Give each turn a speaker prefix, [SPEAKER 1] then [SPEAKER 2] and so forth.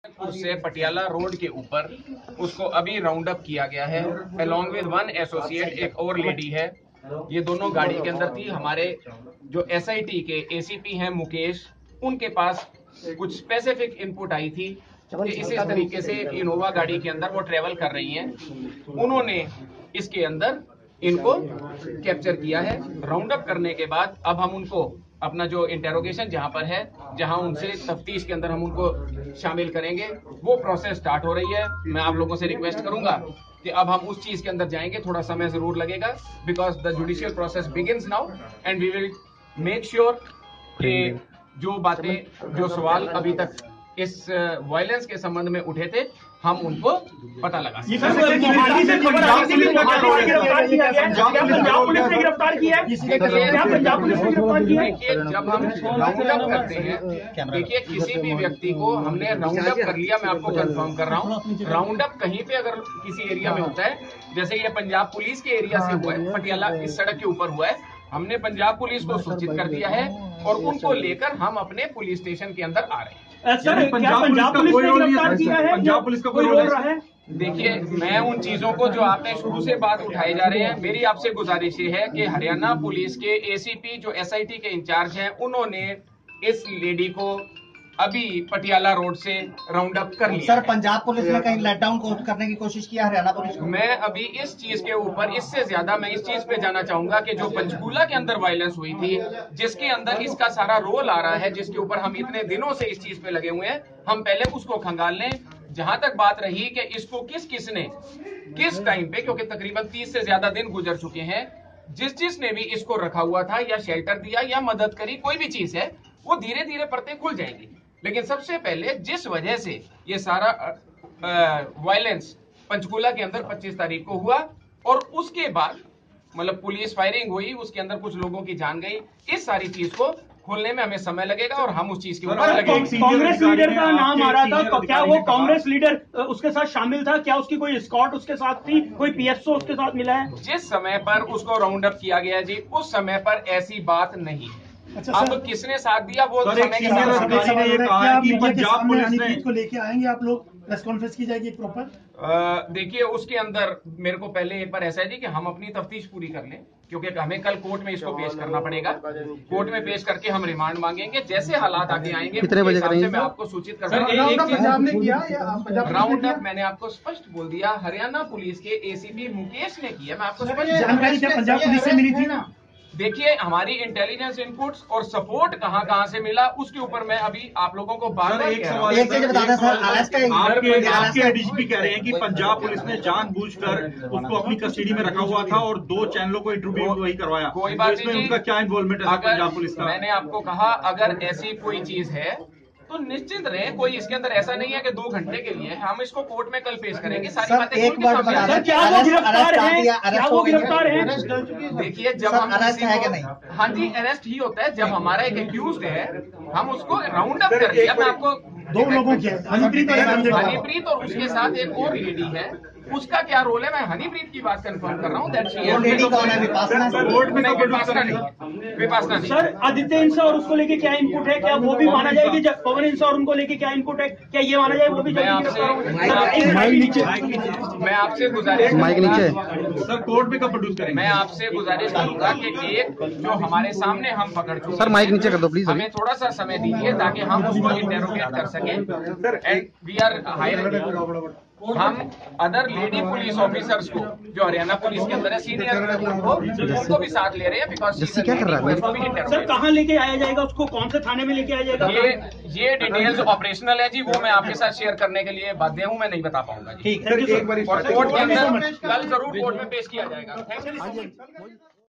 [SPEAKER 1] उससे पटियाला रोड के ऊपर उसको अभी राउंड अप किया गया है अलॉन्ग विद वन एसोसिएट, एक और लेडी है। ये दोनों गाड़ी के अंदर थी। हमारे जो एसआईटी के एसीपी हैं मुकेश, उनके पास कुछ स्पेसिफिक इनपुट आई थी कि इसी तरीके से इनोवा गाड़ी के अंदर वो ट्रेवल कर रही हैं। उन्होंने इसके अंदर इनको कैप्चर किया है। राउंड अप करने के बाद अब हम उनको अपना जो इंटेरोगेशन जहां पर है, जहां उनसे तफ्तीश के अंदर हम उनको शामिल करेंगे, वो प्रोसेस स्टार्ट हो रही है। मैं आप लोगों से रिक्वेस्ट करूंगा कि अब हम उस चीज के अंदर जाएंगे। थोड़ा समय जरूर लगेगा because the judicial process begins now and we will make sure कि जो बातें, जो सवाल अभी तक इस वायलेंस के संबंध में उठे थे, हम उनको पता लगा सकें। जब हम राउंड अप करते हैं, देखिए किसी भी व्यक्ति को हमने राउंड अप कर लिया, मैं आपको कंफर्म कर रहा हूँ। राउंड अप कहीं पे अगर किसी एरिया में होता है, जैसे ये पंजाब पुलिस के एरिया से हुआ है, पटियाला इस सड़क के ऊपर हुआ है, हमने पंजाब पुलिस को सूचित कर दिया है और उनको लेकर हम अपने पुलिस स्टेशन के अंदर आ रहे हैं।
[SPEAKER 2] सर, क्या पंजाब पुलिस ने गिरफ्तार किया है? पंजाब पुलिस का कोई रोल रहा है?
[SPEAKER 1] देखिए, मैं उन चीजों को जो आपने शुरू से बात उठाए जा रहे हैं, मेरी आपसे गुजारिश ये है कि हरियाणा पुलिस के एसीपी जो एसआईटी के इंचार्ज हैं, उन्होंने इस लेडी को अभी पटियाला रोड से राउंड अप कर लिया।
[SPEAKER 3] सर, पंजाब पुलिस ने कहीं लेट डाउन करने की कोशिश किया हरियाणा पुलिस को?
[SPEAKER 1] मैं अभी इस चीज के ऊपर, इससे ज्यादा मैं इस चीज पे जाना चाहूंगा कि जो पंचकूला के अंदर वायलेंस हुई थी, जिसके अंदर इसका सारा रोल आ रहा है, जिसके ऊपर हम इतने दिनों से इस चीज पे लगे हुए हैं, हम पहले उसको खंगाल लें। जहां तक बात रही कि इसको किसने किस टाइम पे, क्योंकि तकरीबन 30 से ज्यादा दिन गुजर चुके हैं, जिसने भी इसको रखा हुआ था या शेल्टर दिया या मदद करी, कोई भी चीज है, वो धीरे धीरे परतें खुल जाएंगी। लेकिन सबसे पहले जिस वजह से ये सारा वायलेंस पंचकूला के अंदर 25 तारीख को हुआ और उसके बाद मतलब पुलिस फायरिंग हुई, उसके अंदर कुछ लोगों की जान गई, इस सारी चीज को खोलने में हमें समय लगेगा और हम उस चीज के ऊपर लगेंगे।
[SPEAKER 2] कांग्रेस लीडर का नाम आ रहा था, तो क्या वो कांग्रेस लीडर उसके साथ शामिल था? क्या उसकी कोई स्कॉट उसके साथ थी? कोई पीएसओ उसके साथ मिला है?
[SPEAKER 1] जिस समय पर उसको राउंड अप किया गया जी, उस समय पर ऐसी बात नहीं है।
[SPEAKER 3] अच्छा,
[SPEAKER 1] अब किसने साथ दिया वो समय के
[SPEAKER 3] साथ पंजाब पुलिस को लेके आएंगे आप लोग, प्रेस कॉन्फ्रेंस की जाएगी प्रॉपर?
[SPEAKER 1] देखिए, उसके अंदर मेरे को पहले एक बार ऐसा है जी कि हम अपनी तफ्तीश पूरी कर लें, क्योंकि हमें कल कोर्ट में इसको पेश करना पड़ेगा। कोर्ट में पेश करके हम रिमांड मांगेंगे। जैसे हालात आगे आएंगे कितने बजे करेंगे मैं आपको सूचित कर दूंगा। राउंड अप मैंने आपको स्पष्ट बोल दिया, हरियाणा पुलिस के एसीपी मुकेश ने किया। मैं आपको स्पष्ट
[SPEAKER 3] जानकारी पंजाब पुलिस से मिली थी ना?
[SPEAKER 1] देखिए, हमारी इंटेलिजेंस इनपुट्स और सपोर्ट कहां से मिला, उसके ऊपर मैं अभी आप लोगों को बार-बार
[SPEAKER 3] एक चीज बता दें सर,
[SPEAKER 2] आपके डीजीपी कह रहे हैं कि पंजाब पुलिस ने जानबूझकर उसको अपनी कस्टडी में रखा हुआ था और 2 चैनलों को इंटरव्यू वही करवाया।
[SPEAKER 1] कोई बात नहीं,
[SPEAKER 2] उनका क्या इन्वॉल्वमेंट है पंजाब पुलिस का?
[SPEAKER 1] मैंने आपको कहा, अगर ऐसी कोई चीज है तो निश्चित रहे, कोई इसके अंदर ऐसा नहीं है कि 2 घंटे के लिए। हम इसको कोर्ट में कल पेश करेंगे, सारी बातें
[SPEAKER 3] एक बार बता दें,
[SPEAKER 2] क्या वो गिरफ्तार है?
[SPEAKER 1] देखिए, जब हम
[SPEAKER 3] अरेस्ट है कि नहीं?
[SPEAKER 1] हाँ जी, अरेस्ट ही होता है जब हमारा एक एक्यूज्ड है, हम उसको राउंड अप कर दिया। मैं आपको
[SPEAKER 3] 2 लोगों की
[SPEAKER 1] हनीप्रीत और उसके साथ एक और लेडी है, उसका क्या रोल है, मैं हनीप्रीत की बात कंफर्म कर रहा हूँ। विपासना नहीं।
[SPEAKER 2] सर, आदित्य इंसा और उसको लेके क्या इनपुट है? क्या वो भी माना जाएगी? पवन इंसा और उनको लेके क्या इनपुट है? क्या ये माना जाए वो भी?
[SPEAKER 1] मैं आपसे गुजारिश,
[SPEAKER 4] माइक नीचे
[SPEAKER 2] सर, कोर्ट में कब प्रोड्यूस करेंगे?
[SPEAKER 1] मैं आपसे गुजारिश करूंगा कि एक जो हमारे सामने हम पकड़ चुके,
[SPEAKER 4] सर माइक नीचे कर दो प्लीज,
[SPEAKER 1] हमें थोड़ा सा समय दीजिए ताकि हम उसको इंटेरोगेट कर सकें। एंड वी आर हायरिंग, हम अदर लेडी पुलिस ऑफिसर्स को जो हरियाणा पुलिस के अंदर है, सीनियर उनको भी साथ ले रहे हैं। बिकॉज
[SPEAKER 4] क्या कर रहा है
[SPEAKER 2] सर, कहाँ लेके आया जाएगा उसको? कौन से थाने में लेके आया जाएगा?
[SPEAKER 1] ये डिटेल्स ऑपरेशनल है जी, वो मैं आपके साथ शेयर करने के लिए बाध्य हूँ, मैं नहीं बता पाऊंगा जी।
[SPEAKER 3] ठीक है,
[SPEAKER 1] और कोर्ट के अंदर कल जरूर कोर्ट में पेश किया जाएगा। Thank you.